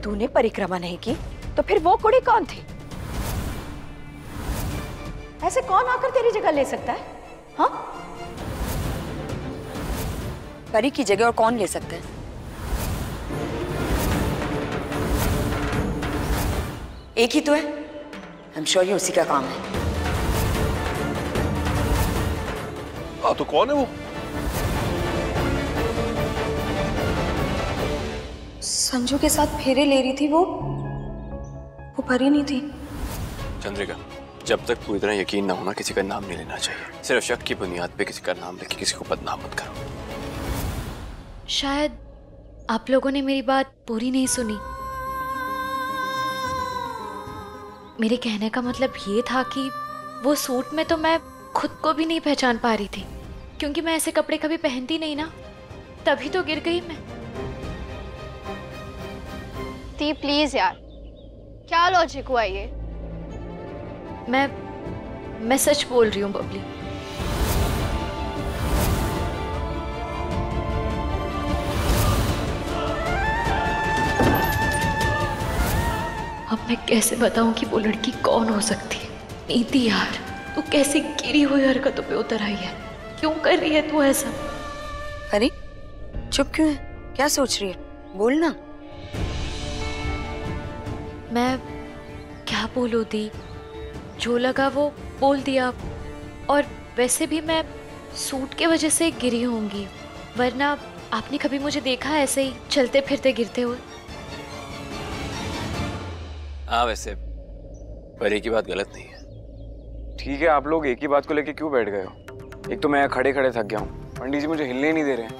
तूने परिक्रमा नहीं की तो फिर वो कुड़ी कौन थी? ऐसे कौन आकर तेरी जगह ले सकता है? हाँ, परी की जगह और कौन ले सकता है? एक ही तो है। आई एम श्योर ये उसी का काम है। तो कौन है वो? संजू के साथ फेरे ले रही थी वो परी नहीं थी। चंद्रिका, जब तक पूरी तरह यकीन ना होना किसी का नाम नहीं लेना चाहिए। सिर्फ शक की बुनियाद पे किसी का नाम लेके किसी को बदनाम मत करो। शायद आप लोगों ने मेरी बात पूरी नहीं सुनी। मेरे कहने का मतलब ये था कि वो सूट में तो मैं खुद को भी नहीं पहचान पा रही थी, क्योंकि मैं ऐसे कपड़े कभी पहनती नहीं ना, तभी तो गिर गई मैं। दी प्लीज यार, क्या लॉजिक हुआ ये? मैं सच बोल रही हूँ बबली। अब मैं कैसे बताऊं कि वो लड़की कौन हो सकती है? नीति यार, तू कैसी गिरी हुई हरकतों पे उतर आई है? क्यों कर रही है तू ऐसा? अरे चुप क्यों है? क्या सोच रही है? बोल ना। मैं क्या बोलूं दी, जो लगा वो बोल दिया। और वैसे भी मैं सूट के वजह से गिरी होंगी, वरना आपने कभी मुझे देखा ऐसे ही चलते फिरते गिरते हुए? हाँ, वैसे परी की बात गलत नहीं है। ठीक है, आप लोग एक ही बात को लेके क्यों बैठ गए हो? एक तो मैं खड़े खड़े थक गया हूँ, पंडित जी मुझे हिलने ही नहीं दे रहे हैं।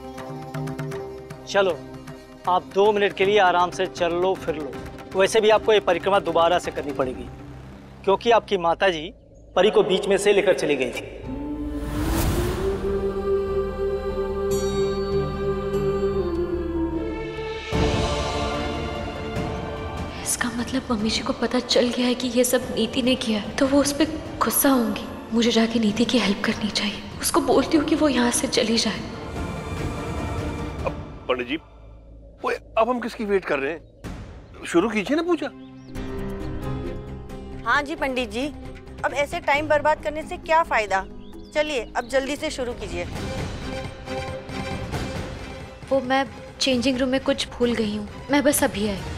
चलो आप 2 मिनट के लिए आराम से चल लो फिर लो। वैसे भी आपको ये परिक्रमा दोबारा से करनी पड़ेगी, क्योंकि आपकी माता जी परी को बीच में से लेकर चली गई थी। इसका मतलब मम्मी जी को पता चल गया है कि ये सब नीति ने किया, तो वो उस पर गुस्सा होंगी। मुझे जाके नीति की हेल्प करनी चाहिए। उसको बोलती हूँ कि वो यहाँ से चली जाए। अब पंडित जी, वो अब हम किसकी वेट कर रहे हैं? शुरू कीजिए ना पूजा। हाँ जी पंडित जी, अब ऐसे टाइम बर्बाद करने से क्या फायदा? चलिए अब जल्दी से शुरू कीजिए। वो मैं चेंजिंग रूम में कुछ भूल गई हूँ, मैं बस अभी आई।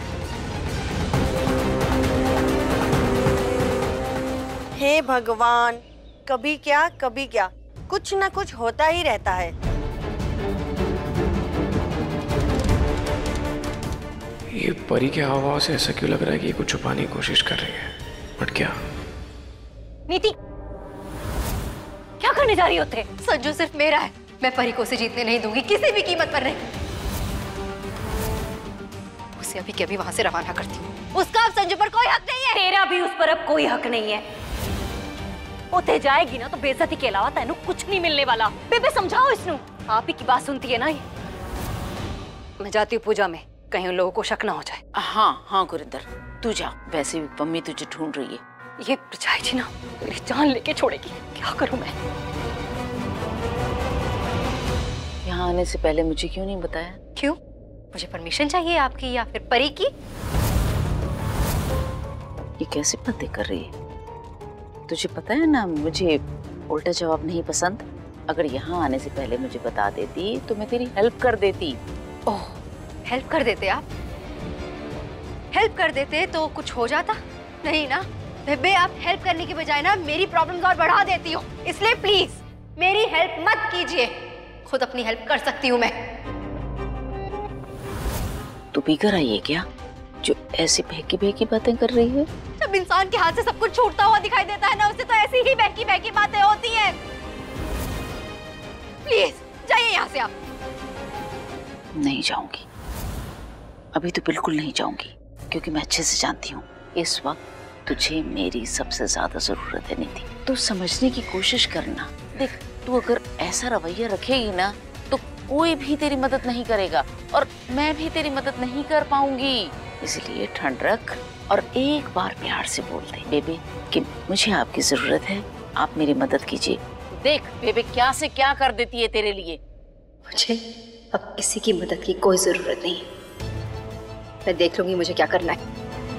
हे भगवान, कभी क्या कुछ ना कुछ होता ही रहता है। ये परी के हाव से ऐसा क्यों लग रहा है कि ये कुछ छुपाने की कोशिश कर रही है? बट क्या? नीति, क्या करने जा रही हो थे? संजू सिर्फ मेरा है, मैं परी को उसे जीतने नहीं दूंगी, किसी भी कीमत पर नहीं। उसे अभी के अभी वहां से रवाना करती हूँ। उसका अब संजू पर कोई हक नहीं है। तेरा भी उस पर अब कोई हक नहीं है। उते जाएगी ना तो बेइज्जती के अलावा तेनू कुछ नहीं मिलने वाला। बेबे समझाओ इसनू। आप ही की बात सुनती है ना ये। मैं जाती हूँ पूजा में, कहीं उन लोगों को शक ना हो जाए। हाँ गुरिंदर, तू जा। वैसे भी मम्मी तुझे ढूंढ रही है। ये परछाई जी ना मेरी जान लेके छोड़ेगी। क्या करूं मैं? यहाँ आने से पहले मुझे क्यों नहीं बताया? क्यों? मुझे परमिशन चाहिए आपकी या फिर परी की? ये कैसे बातें कर रही है? तुझे पता है ना, मुझे उल्टा जवाब नहीं पसंद। अगर यहाँ आने से पहले मुझे बता देती तो मैं तेरी हेल्प कर देती। ओह, हेल्प कर देते आप? हेल्प कर देते तो कुछ हो जाता? नहीं ना बेबे, आप हेल्प करने की बजाय ना मेरी प्रॉब्लम्स और बढ़ा देती हो। इसलिए प्लीज मेरी हेल्प मत कीजिए, खुद अपनी हेल्प कर सकती हूँ मैं। तू पीकर आई है क्या, जो ऐसी बहकी बहकी बातें कर रही है? जब इंसान के हाथ से सब कुछ छूटता हुआ दिखाई देता है ना, उससे तो ऐसी ही बहकी बहकी बातें होती हैं। प्लीज जाइए यहाँ से आप। नहीं जाऊंगी, अभी तो बिल्कुल नहीं जाऊंगी, क्योंकि मैं अच्छे से जानती हूँ इस वक्त तुझे मेरी सबसे ज्यादा जरूरत है। नीति, तू समझने की कोशिश करना। देख, तू अगर ऐसा रवैया रखेगी ना तो कोई भी तेरी मदद नहीं करेगा और मैं भी तेरी मदद नहीं कर पाऊंगी। इसलिए ठंड रख और एक बार प्यार से बोल दे बेबे कि मुझे आपकी जरूरत है, आप मेरी मदद कीजिए। देख बेबे क्या से क्या कर देती है तेरे लिए। मुझे अब किसी की मदद की कोई जरूरत नहीं। मैं देख लूंगी मुझे क्या करना है।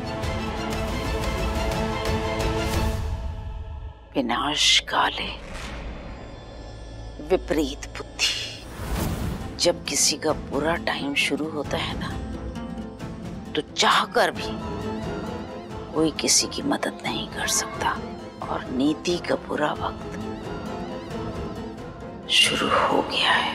विनाश काले विपरीत बुद्धि। जब किसी का बुरा टाइम शुरू होता है ना, तो चाहकर भी कोई किसी की मदद नहीं कर सकता। और नीति का बुरा वक्त शुरू हो गया है।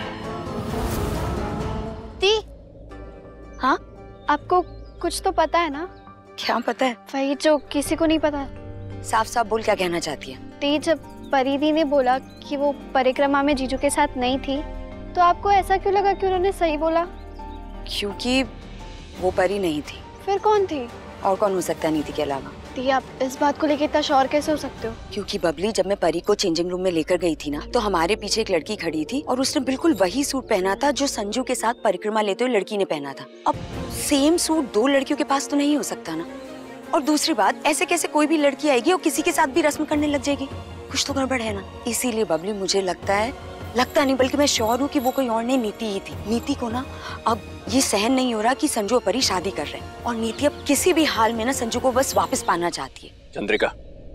दी, हाँ, आपको कुछ तो पता है ना? क्या पता है? वही जो किसी को नहीं पता। साफ साफ बोल, क्या कहना चाहती है? दी, जब परिधि ने बोला कि वो परिक्रमा में जीजू के साथ नहीं थी, तो आपको ऐसा क्यों लगा कि उन्होंने सही बोला? क्योंकि वो परी नहीं थी। फिर कौन थी? और कौन हो सकता है नीति के अलावा? दी, आप इस बात को लेकर इतना श्योर कैसे हो सकते हो? क्योंकि बबली, जब मैं परी को चेंजिंग रूम में लेकर गई थी ना, तो हमारे पीछे एक लड़की खड़ी थी और उसने बिल्कुल वही सूट पहना था जो संजू के साथ परिक्रमा लेते हुए लड़की ने पहना था। अब सेम सूट दो लड़कियों के पास तो नहीं हो सकता ना। और दूसरी बात, ऐसे कैसे कोई भी लड़की आएगी और किसी के साथ भी रस्म करने लग जाएगी? कुछ तो गड़बड़ है ना। इसीलिए बबली, मुझे लगता नहीं बल्कि मैं श्योर हूँ कि वो कोई और नहीं, नीति ही थी। नीति को ना अब ये सहन नहीं हो रहा कि संजू और परी शादी कर रहे हैं, और नीति अब किसी भी हाल में ना संजू को बस वापस पाना चाहती है। चंद्रिका,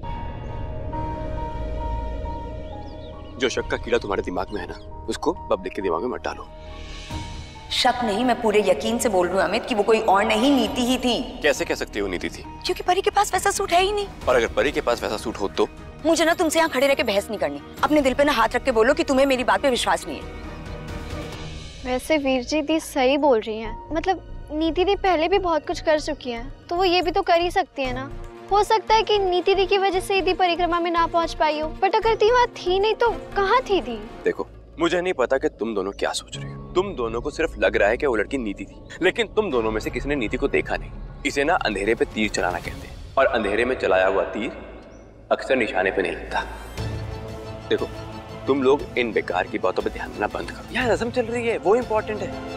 जो शक का कीड़ा तुम्हारे दिमाग में है ना, उसको पब्लिक के दिमाग में मत डालो। शक नहीं, मैं पूरे यकीन से बोल रही हूँ अमित कि वो कोई और नहीं, नीति ही थी। कैसे कह सकती हो नीति थी? क्योंकि परी के पास वैसा सूट है ही नहीं। और अगर परी के पास वैसा सूट हो तो? मुझे ना तुमसे यहाँ खड़े रह के बहस नहीं करनी। अपने दिल पे ना हाथ रख के बोलो कि तुम्हें मेरी बात पे विश्वास नहीं है। वैसे वीर जी, दी सही बोल रही हैं। मतलब नीति दी पहले भी बहुत कुछ कर चुकी हैं, तो वो ये भी तो कर ही सकती है ना। हो सकता है कि नीति दी की वजह से दी परिक्रमा में ना पहुंच पाई हो, बट अगर दी वहाँ थी नहीं तो कहाँ थी दी? देखो, मुझे नहीं पता कि तुम दोनों क्या सोच रहे हो। तुम दोनों को सिर्फ लग रहा है कि वो लड़की नीति थी, लेकिन तुम दोनों में से किसी ने नीति को देखा नहीं। इसे ना अंधेरे पे तीर चलाना कहते हैं, और अंधेरे में चलाया हुआ तीर अक्सर निशाने पे नहीं लगता। देखो, तुम लोग इन बेकार की बातों पे ध्यान देना बंद करो। यहाँ रस्म चल रही है, वो इम्पोर्टेंट है।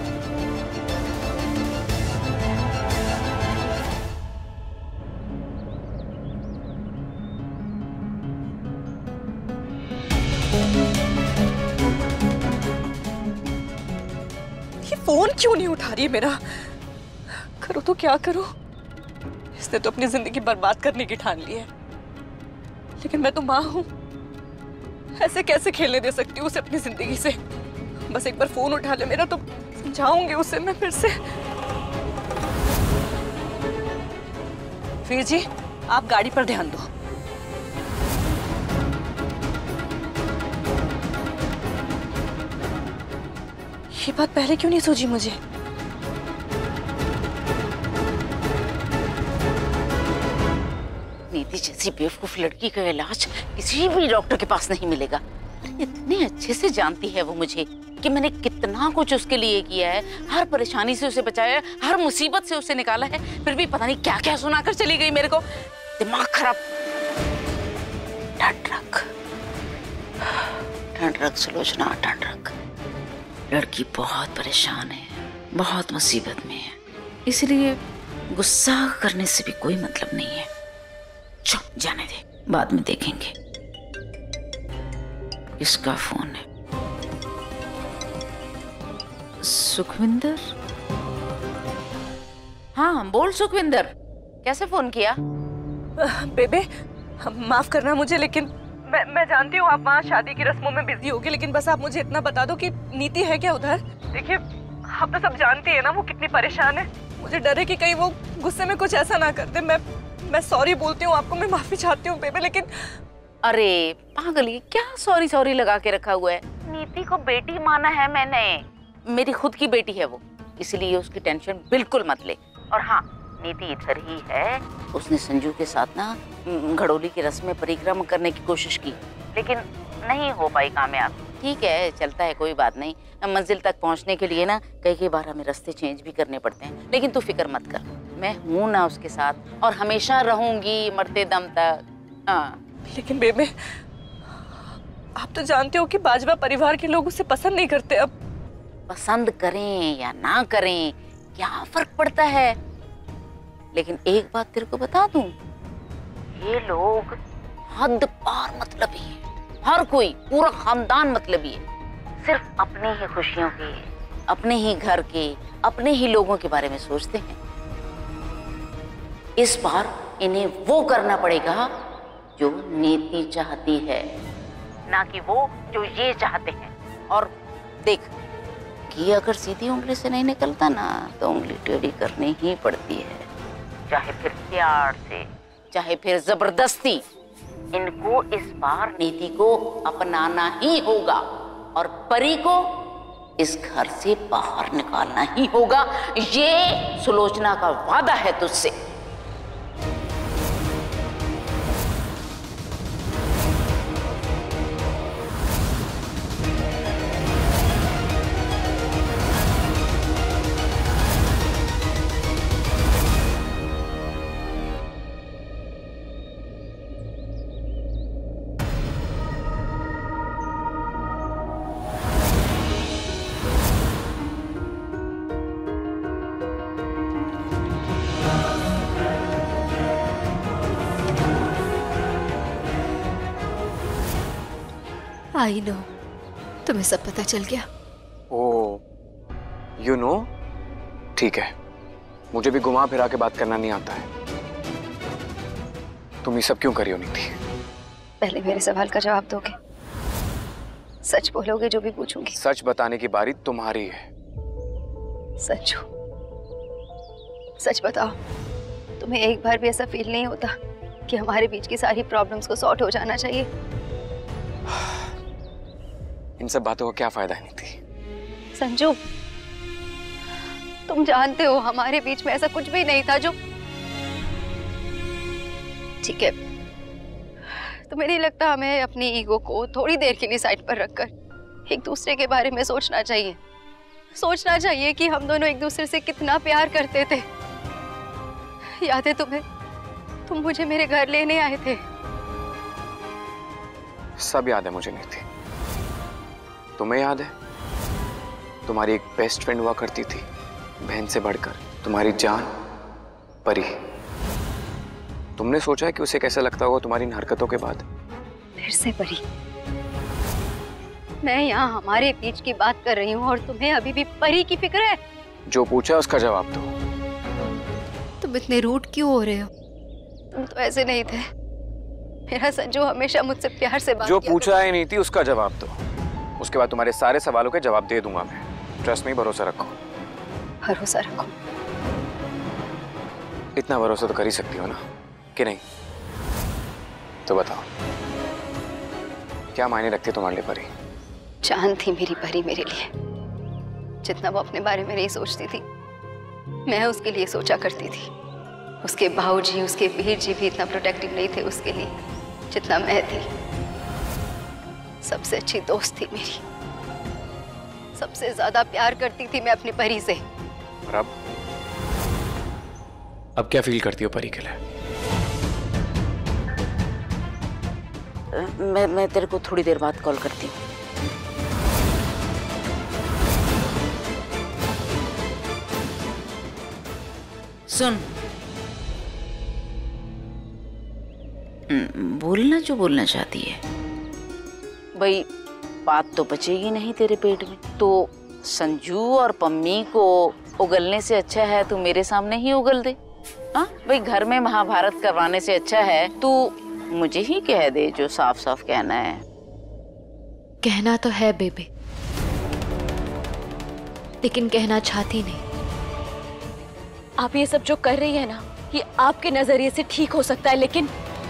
ये फोन क्यों नहीं उठा रही है मेरा? करो तो क्या करो, इसने तो अपनी जिंदगी बर्बाद करने की ठान ली है। लेकिन मैं तो माँ हूं, ऐसे कैसे खेलने दे सकती हूँ उसे अपनी जिंदगी से? बस एक बार फोन उठा ले मेरा तो समझाऊंगी उसे मैं फिर से। वीर जी, आप गाड़ी पर ध्यान दो। ये बात पहले क्यों नहीं सूझी मुझे? नीति जैसी बेवकूफ लड़की का इलाज किसी भी डॉक्टर के पास नहीं मिलेगा। इतने अच्छे से जानती है वो मुझे कि मैंने कितना कुछ उसके लिए किया है, हर परेशानी से उसे बचाया, हर मुसीबत से उसे निकाला है, फिर भी पता नहीं क्या क्या सुनाकर चली गई मेरे को। दिमाग खराब। ठंड रख सुलोचना, ठंड रख। लड़की बहुत परेशान है, बहुत मुसीबत में है, इसलिए गुस्सा करने से भी कोई मतलब नहीं है। चुप जाने दे, बाद में देखेंगे। किसका फोन है? सुखविंदर? हाँ बोल सुखविंदर, कैसे फोन किया? बेबे, माफ करना मुझे, लेकिन मैं जानती हूँ आप वहाँ शादी की रस्मों में बिजी होगी, लेकिन बस आप मुझे इतना बता दो कि नीति है क्या उधर? देखिए, आप तो सब जानती है ना वो कितनी परेशान है। मुझे डर है कि कहीं वो गुस्से में कुछ ऐसा ना कर दे। मैं सॉरी बोलती हूँ आपको, मैं माफी चाहती हूँ बेबे, लेकिन अरे पागली, क्या सॉरी सॉरी लगा के रखा हुआ है? नीति को बेटी माना है मैंने, मेरी खुद की बेटी है वो, इसलिए उसकी टेंशन बिल्कुल मत ले। और हाँ, नीति इधर ही है। उसने संजू के साथ ना घड़ोली की रस्म में परिक्रमा करने की कोशिश की, लेकिन नहीं हो पाई कामयाब। ठीक है, चलता है, कोई बात नहीं। मंजिल तक पहुंचने के लिए ना कई बार हमें रास्ते चेंज भी करने पड़ते हैं, लेकिन तू फिक्र मत कर, मैं हूं ना उसके साथ और हमेशा रहूंगी मरते दम तक। हाँ। लेकिन बेबे, आप तो जानते हो कि बाजवा परिवार के लोग उसे पसंद नहीं करते। अब पसंद करें या ना करें क्या फर्क पड़ता है? लेकिन एक बात तेरे को बता दूं, ये लोग हद पार मतलबी हैं। हर कोई, पूरा खानदान मतलबी है। सिर्फ अपने ही खुशियों के, अपने ही घर के, अपने ही लोगों के बारे में सोचते हैं। इस बार इन्हें वो करना पड़ेगा जो नीति चाहती है, ना कि वो जो ये चाहते हैं। और देख कि अगर सीधी उंगली से नहीं निकलता ना तो उंगली टेढ़ी करनी ही पड़ती है, चाहे फिर प्यार से चाहे फिर जबरदस्ती। इनको इस बार नीति को अपनाना ही होगा और परी को इस घर से बाहर निकालना ही होगा। ये सुलोचना का वादा है तुझसे। आई नो, तुम्हें सब पता चल गया। ओ, यू नो, ठीक है। मुझे भी घुमा फिरा के बात करना नहीं आता है। तुम ये सब क्यों करी हो नीति? पहले मेरे सवाल का जवाब दोगे? सच बोलोगे जो भी पूछूंगी? सच बताने की बारी तुम्हारी है। सच बताओ, तुम्हें एक बार भी ऐसा फील नहीं होता कि हमारे बीच की सारी प्रॉब्लम्स को सॉर्ट हो जाना चाहिए? इन सब बातों का क्या फायदा है नीति? संजू, तुम जानते हो हमारे बीच में ऐसा कुछ भी नहीं था जो। ठीक है, तुम्हें नहीं लगता हमें अपनी ईगो को थोड़ी देर के लिए साइड पर रखकर एक दूसरे के बारे में सोचना चाहिए? सोचना चाहिए कि हम दोनों एक दूसरे से कितना प्यार करते थे। याद है तुम्हें? तुम मुझे मेरे घर लेने आए थे। सब याद है मुझे नीति। तुम्हें याद है? तुम्हारी एक बेस्ट फ्रेंड हुआ करती थी, बहन से बढ़कर, तुम्हारी जान परी। तुमने सोचा है कि उसे कैसा लगता होगा तुम्हारी इन हरकतों के बाद? फिर से परी? मैं यहाँ हमारे बीच की बात कर रही हूँ और तुम्हें अभी भी परी की फिक्र है? जो पूछा उसका जवाब दो। तुम इतने रूड क्यों हो रहे हो? तुम तो ऐसे नहीं थे। मेरा संजू हमेशा मुझसे प्यार से बात जो किया पूछा है नीति उसका जवाब दो। उसके बाद तुम्हारे सारे सवालों के जवाब दे दूंगा मैं। ट्रस्ट में भरोसा रखो। भरोसा रखो? इतना भरोसा तो कर ही सकती हो ना, कि नहीं? तो बताओ, क्या मायने रखती है तुम्हारे लिए परी? जान थी मेरी परी मेरे लिए। जितना वो अपने बारे में नहीं सोचती थी, मैं उसके लिए सोचा करती थी। उसके भाऊजी, उसके वीर जी भी इतना प्रोटेक्टिव नहीं थे उसके लिए जितना मैं थी। सबसे अच्छी दोस्त थी मेरी। सबसे ज्यादा प्यार करती थी मैं अपनी परी से। और अब क्या फील करती हो परी के लिए? मैं तेरे को थोड़ी देर बाद कॉल करती हूँ। सुन, बोलना जो बोलना चाहती है। भाई बात तो बचेगी नहीं तेरे पेट में, तो संजू और पम्मी को उगलने से अच्छा है तू मेरे सामने ही उगल दे। हाँ भाई, घर में महाभारत करवाने से अच्छा है तू मुझे ही कह दे जो साफ साफ कहना है। कहना तो है बेबे, लेकिन कहना चाहती नहीं। आप ये सब जो कर रही है ना, ये आपके नजरिए से ठीक हो सकता है, लेकिन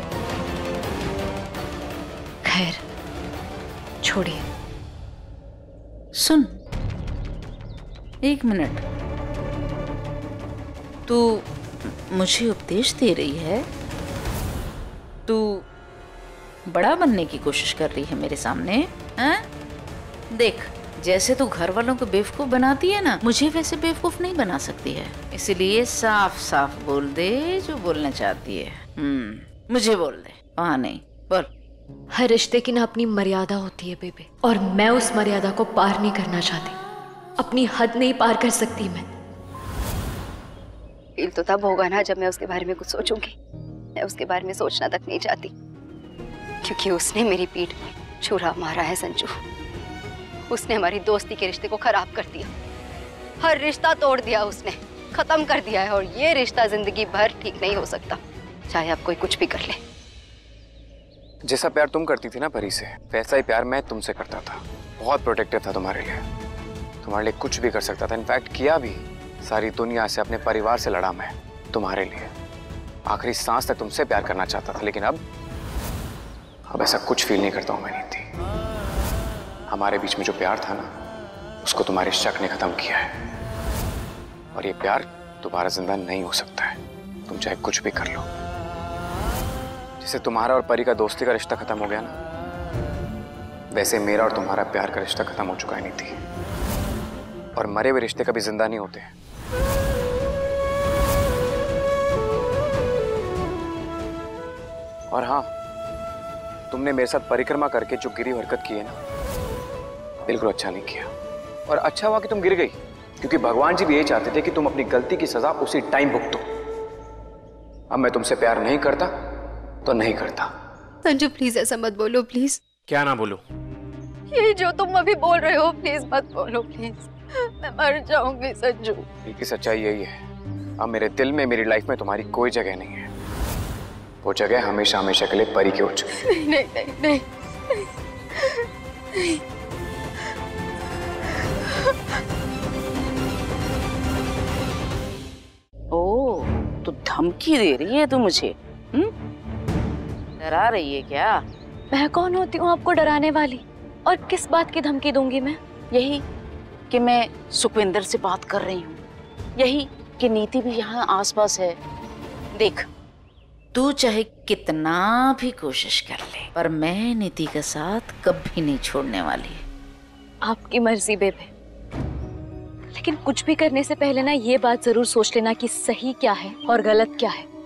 खैर छोड़िए। सुन, एक मिनट, तू मुझे उपदेश दे रही है? तू बड़ा बनने की कोशिश कर रही है मेरे सामने? हैं? देख, जैसे तू घर वालों को बेवकूफ बनाती है ना, मुझे वैसे बेवकूफ नहीं बना सकती है। इसलिए साफ साफ बोल दे जो बोलना चाहती है। मुझे बोल दे, वहाँ नहीं। बोल। हर रिश्ते की ना अपनी मर्यादा होती है बेबे, और मैं उस मर्यादा को पार नहीं करना चाहती। अपनी हद नहीं पार कर सकती मैं। फील तो तब होगा ना जब मैं उसके बारे में कुछ सोचूंगी। मैं उसके बारे में सोचना तक नहीं चाहती, क्योंकि उसने मेरी पीठ में छुरा मारा है संजू। उसने हमारी दोस्ती के रिश्ते को खराब कर दिया। हर रिश्ता तोड़ दिया उसने। खत्म कर दिया है और ये रिश्ता जिंदगी भर ठीक नहीं हो सकता, चाहे आप कोई कुछ भी कर ले। जैसा प्यार तुम करती थी ना परी से, वैसा ही प्यार मैं तुमसे करता था। बहुत प्रोटेक्टिव था तुम्हारे लिए, तुम्हारे लिए कुछ भी कर सकता था। इनफैक्ट किया भी। सारी दुनिया से, अपने परिवार से लड़ा मैं तुम्हारे लिए। आखिरी सांस तक तुमसे प्यार करना चाहता था, लेकिन अब ऐसा कुछ फील नहीं करता हूं मैं नीति। हमारे बीच में जो प्यार था ना, उसको तुम्हारे शक ने खत्म किया है। और ये प्यार दोबारा जिंदा नहीं हो सकता है, तुम चाहे कुछ भी कर लो। जैसे तुम्हारा और परी का दोस्ती का रिश्ता खत्म हो गया ना, वैसे मेरा और तुम्हारा प्यार का रिश्ता खत्म हो चुका है नीति। और मरे हुए रिश्ते कभी जिंदा नहीं होते। और हाँ, तुमने मेरे साथ परिक्रमा करके जो गिरी हरकत की है ना, बिल्कुल अच्छा नहीं किया। और अच्छा हुआ कि तुम गिर गई, क्योंकि भगवान जी भी यही चाहते थे कि तुम अपनी गलती की सजा उसी टाइम भुगतो। अब मैं तुमसे प्यार नहीं करता तो नहीं करता। संजू प्लीज ऐसा मत बोलो, प्लीज। क्या ना बोलो? ये जो तुम अभी बोल रहे हो प्लीज मत बोलो, प्लीज। मैं मर जाऊंगी संजू। दिल की सच्चाई यही है, अब मेरे दिल में, मेरी लाइफ में तुम्हारी कोई जगह नहीं है। वो जगह हमेशा हमेशा के लिए परी की हो चुकी है। नहीं नहीं नहीं, नहीं। ओ, तो धमकी दे रही है तू मुझे? डरा रही है क्या? मैं कौन होती हूँ आपको डराने वाली? और किस बात की धमकी दूंगी मैं? यही कि मैं सुखविंदर से बात कर रही हूँ, यही कि नीति भी यहाँ आसपास है। देख, तू चाहे कितना भी कोशिश कर ले, पर मैं नीति के साथ कभी नहीं छोड़ने वाली। आपकी मर्जी बेबे, लेकिन कुछ भी करने से पहले ना ये बात जरूर सोच लेना कि सही क्या है और गलत क्या है।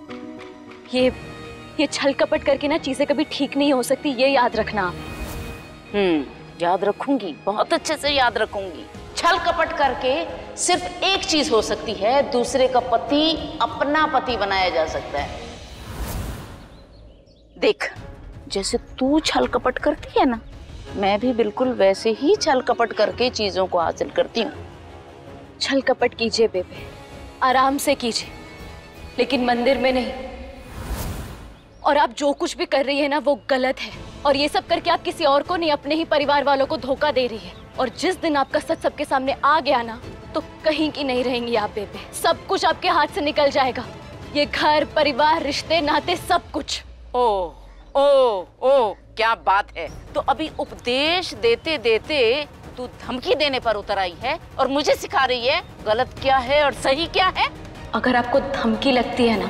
ये छल कपट करके ना चीजें कभी ठीक नहीं हो सकती, ये याद रखना आप। याद रखूंगी, बहुत अच्छे से याद रखूंगी। छल कपट करके सिर्फ एक चीज हो सकती है, दूसरे का पति अपना पति बनाया जा सकता है। देख, जैसे तू छल कपट करती है ना, मैं भी बिल्कुल वैसे ही छल कपट करके चीजों को हासिल करती हूँ। छल कपट कीजिए बेबे, आराम से कीजिए, लेकिन मंदिर में नहीं। और आप जो कुछ भी कर रही है ना, वो गलत है। और ये सब करके आप किसी और को नहीं, अपने ही परिवार वालों को धोखा दे रही है। और जिस दिन आपका सच सबके सामने आ गया ना, तो कहीं की नहीं रहेंगी आप बेबे। सब कुछ आपके हाथ से निकल जाएगा, ये घर, परिवार, रिश्ते, नाते, सब कुछ। ओ ओ ओ, क्या बात है। तो अभी उपदेश देते देते तू धमकी देने पर उतर आई है और मुझे सिखा रही है गलत क्या है और सही क्या है। अगर आपको धमकी लगती है ना,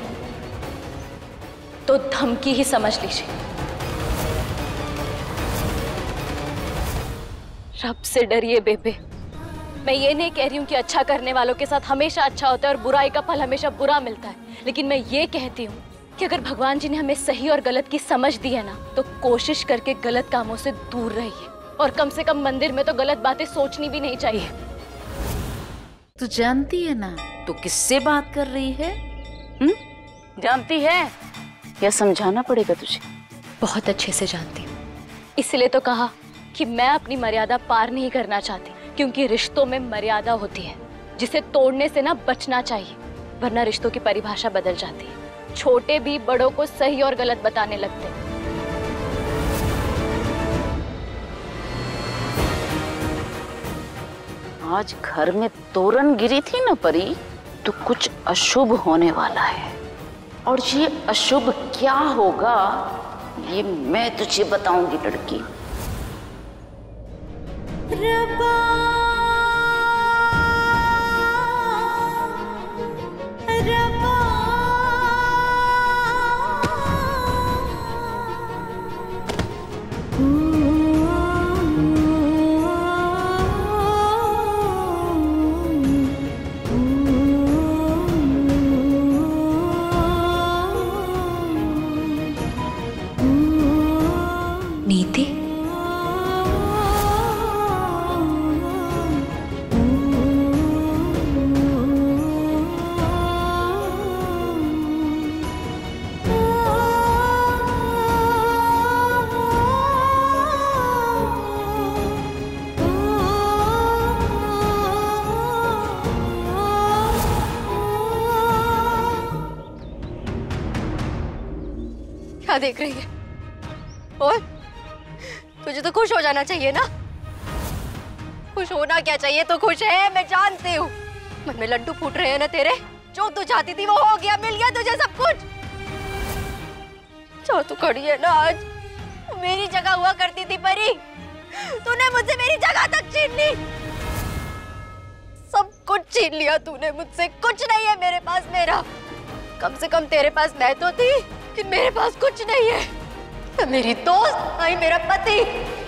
तो धमकी ही समझ लीजिए। रब से डरिए बेबे। मैं ये नहीं कह रही हूँ कि अच्छा करने वालों के साथ हमेशा अच्छा होता है और बुराई का फल हमेशा बुरा मिलता है, लेकिन मैं ये कहती हूँ कि अगर भगवान जी ने हमें सही और गलत की समझ दी है ना, तो कोशिश करके गलत कामों से दूर रहिए। और कम से कम मंदिर में तो गलत बातें सोचनी भी नहीं चाहिए। तू जानती है ना तू किससे बात कर रही है? जानती है या समझाना पड़ेगा तुझे? बहुत अच्छे से जानती हूँ, इसलिए तो कहा कि मैं अपनी मर्यादा पार नहीं करना चाहती, क्योंकि रिश्तों में मर्यादा होती है जिसे तोड़ने से ना बचना चाहिए, वरना रिश्तों की परिभाषा बदल जाती है। छोटे भी बड़ों को सही और गलत बताने लगते हैं। आज घर में तोरण गिरी थी ना परी, तो कुछ अशुभ होने वाला है। और ये अशुभ क्या होगा, ये मैं तुझे बताऊंगी लड़की। नीति, क्या देख रही है? और तुझे तो खुश हो जाना चाहिए ना। खुश होना क्या चाहिए, तो खुश है, मैं जानती हूँ। मन में लड्डू फूट रहे हैं ना तेरे। जो तू चाहती थी वो हो गया, मिल गया तुझे सब कुछ। जो तू खड़ी है ना आज, मेरी जगह हुआ करती थी परी। तूने मुझसे मेरी जगह तक छीन ली। सब कुछ छीन लिया तूने मुझसे। कुछ नहीं है मेरे पास मेरा। कम से कम तेरे पास मैं तो थी, कि मेरे पास कुछ नहीं है। मेरी दोस्त, नहीं मेरा पति।